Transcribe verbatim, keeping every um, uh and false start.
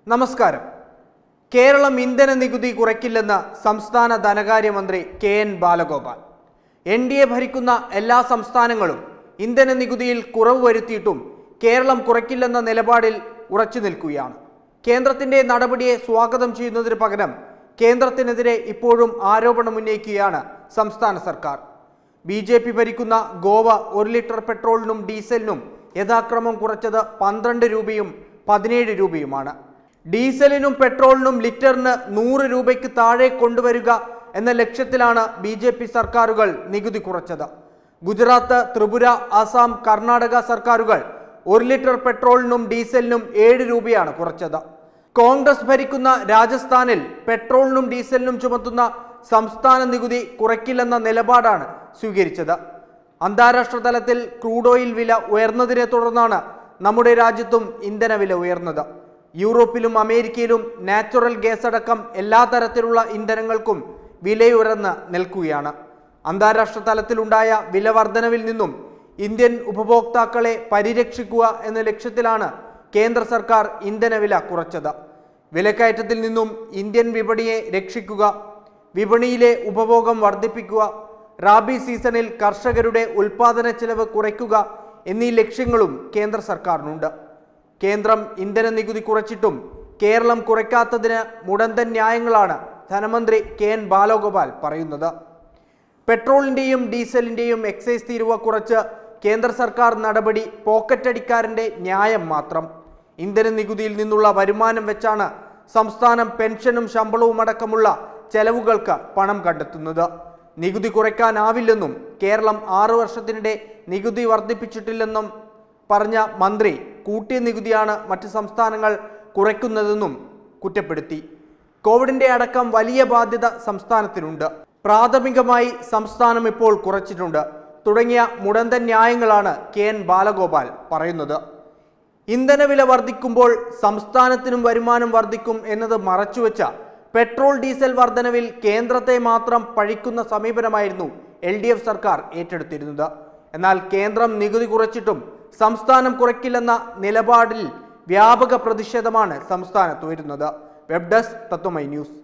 നമസ്കാരം. കേരളം ഇന്ധന നികുതി കുറയ്ക്കില്ലെന്ന് സംസ്ഥാന ധനകാര്യമന്ത്രി K N Balagopal. N D A ഭരിക്കുന്ന എല്ലാ സംസ്ഥാനങ്ങളും ഇന്ധന നികുതിയിൽ കുറവ് വരുത്തിയിട്ടും കേരളം കുറയ്ക്കില്ലെന്ന നിലപാടിൽ ഉറച്ചു നിൽക്കുകയാണ്. കേന്ദ്രത്തിന്റെ നടപടിയെ സ്വാഗതം ചെയ്യുന്നതിന് പകരം കേന്ദ്രത്തിനെതിരെ ഇപ്പോഴും ആരോപണമുന്നയിക്കുകയാണ് സംസ്ഥാന സർക്കാർ. ബി ജെ പി ഭരിക്കുന്ന ഗോവ ഒരു ലിറ്റർ പെട്രോളിനും ഡീസലിനും യഥാക്രമം കുറച്ചത് പന്ത്രണ്ട് രൂപയും പതിനേഴ് രൂപയുമാണ്. ഡീസലിനും പെട്രോളിനും ലിറ്ററിന് നൂറ് രൂപയ്ക്ക് താഴെ കൊണ്ടുവരിക എന്ന ലക്ഷ്യത്തിലാണ് ബി ജെ പി സർക്കാരുകൾ നികുതി കുറച്ചത്. ഗുജറാത്ത്, ത്രിപുര, ആസാം, കർണാടക സർക്കാരുകൾ ഒരു ലിറ്റർ പെട്രോളിനും ഡീസലിനും ഏഴ് രൂപയാണ് കുറച്ചത്. കോൺഗ്രസ് ഭരിക്കുന്ന രാജസ്ഥാനിൽ പെട്രോളിനും ഡീസലിനും ചുമത്തുന്ന സംസ്ഥാന നികുതി കുറയ്ക്കില്ലെന്ന നിലപാടാണ് സ്വീകരിച്ചത്. അന്താരാഷ്ട്ര തലത്തിൽ ക്രൂഡ് ഓയിൽ വില ഉയർന്നതിനെ തുടർന്നാണ് നമ്മുടെ രാജ്യത്തും ഇന്ധന വില ഉയർന്നത്. യൂറോപ്പിലും അമേരിക്കയിലും നാച്ചുറൽ ഗ്യാസ് അടക്കം എല്ലാ തരത്തിലുള്ള ഇന്ധനങ്ങൾക്കും വിലയുയർന്ന് നിൽക്കുകയാണ്. അന്താരാഷ്ട്ര തലത്തിലുണ്ടായ വില വർധനവിൽ നിന്നും ഇന്ത്യൻ ഉപഭോക്താക്കളെ പരിരക്ഷിക്കുക എന്ന ലക്ഷ്യത്തിലാണ് കേന്ദ്ര സർക്കാർ ഇന്ധനവില കുറച്ചത്. വിലക്കയറ്റത്തിൽ നിന്നും ഇന്ത്യൻ വിപണിയെ രക്ഷിക്കുക, വിപണിയിലെ ഉപഭോഗം വർദ്ധിപ്പിക്കുക, റാബി സീസണിൽ കർഷകരുടെ ഉൽപാദന ചെലവ് കുറയ്ക്കുക എന്നീ ലക്ഷ്യങ്ങളും കേന്ദ്ര സർക്കാരിനുണ്ട്. കേന്ദ്രം ഇന്ധന നികുതി കുറച്ചിട്ടും കേരളം കുറയ്ക്കാത്തതിന് മുടന്തൻ ന്യായങ്ങളാണ് ധനമന്ത്രി കെ എൻ ബാലഗോപാൽ പറയുന്നത്. പെട്രോളിൻ്റെയും ഡീസലിൻ്റെയും എക്സൈസ് തീരുവ കുറച്ച് കേന്ദ്ര സർക്കാർ നടപടി പോക്കറ്റടിക്കാരൻ്റെ ന്യായം മാത്രം. ഇന്ധന നികുതിയിൽ നിന്നുള്ള വരുമാനം വെച്ചാണ് സംസ്ഥാനം പെൻഷനും ശമ്പളവും അടക്കമുള്ള ചെലവുകൾക്ക് പണം കണ്ടെത്തുന്നത്. നികുതി കുറയ്ക്കാനാവില്ലെന്നും കേരളം ആറു വർഷത്തിനിടെ നികുതി വർദ്ധിപ്പിച്ചിട്ടില്ലെന്നും പറഞ്ഞ മന്ത്രി കൂട്ടിയ നികുതിയാണ് മറ്റ് സംസ്ഥാനങ്ങൾ കുറയ്ക്കുന്നതെന്നും കുറ്റപ്പെടുത്തി. കോവിഡിന്റെ അടക്കം വലിയ ബാധ്യത സംസ്ഥാനത്തിനുണ്ട്, പ്രാഥമികമായി സംസ്ഥാനം ഇപ്പോൾ കുറച്ചിട്ടുണ്ട് തുടങ്ങിയ മുടന്തൻ ന്യായങ്ങളാണ് കെ എൻ ബാലഗോപാൽ പറയുന്നത്. ഇന്ധനവില വർദ്ധിക്കുമ്പോൾ സംസ്ഥാനത്തിനും വരുമാനം വർദ്ധിക്കും എന്നത് മറച്ചുവെച്ച പെട്രോൾ ഡീസൽ വർധനവിൽ കേന്ദ്രത്തെ മാത്രം പഴിക്കുന്ന സമീപനമായിരുന്നു എൽ ഡി എഫ് സർക്കാർ ഏറ്റെടുത്തിരുന്നത്. എന്നാൽ കേന്ദ്രം നികുതി കുറച്ചിട്ടും സംസ്ഥാനം കുറയ്ക്കില്ലെന്ന നിലപാടിൽ വ്യാപക പ്രതിഷേധമാണ് സംസ്ഥാനത്ത് ഉയരുന്നത്. Web desk Tatwamayi news.